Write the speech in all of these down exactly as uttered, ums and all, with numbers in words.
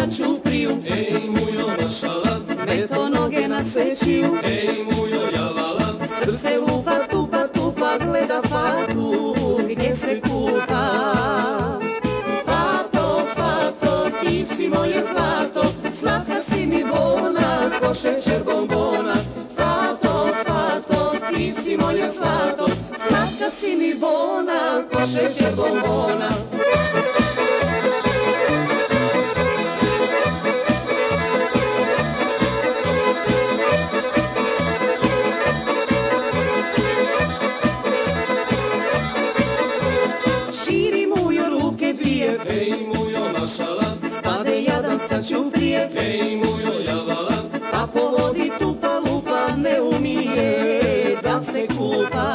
čupriju, ej mujo mašala, meto noge na sečiju, ej mujo javala, srce lupa, tupa, tupa, gleda fatu gdje se kupa. Fato, fato, ti si moje zlato, slatka si mi bona, ko šećer bombona. Fato, fato, ti si moje zlato, slatka si mi bona, ko šećer bombona. Ej mujo mašala, spade jadan sa čuprije, ej mujo javala, pa po vodi tupa lupa ne umije da se kupa.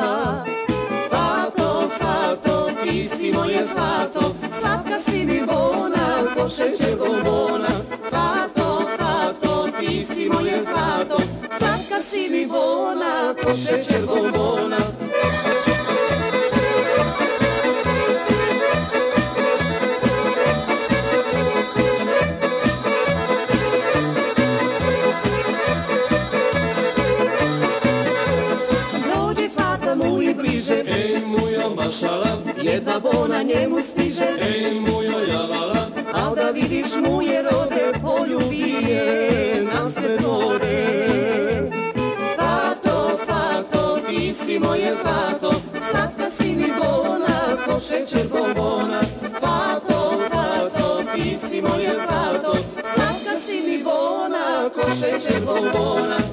Fato, fato, ti si moje zlato, slatka si mi bona, ko šećer bombona. Fato, fato, ti si moje zlato, slatka si mi bona, ko šećer bombona. Ej mujo mašala, jedva bona njemu stiže, ej mujo javala, al da vidiš mu je rode, poljubije nam se vode. Fato, fato, ti si moje zlato, slatka si mi bona, ko šećer bombona. Fato, fato, ti si moje zlato, slatka si mi bona, ko šećer bombona.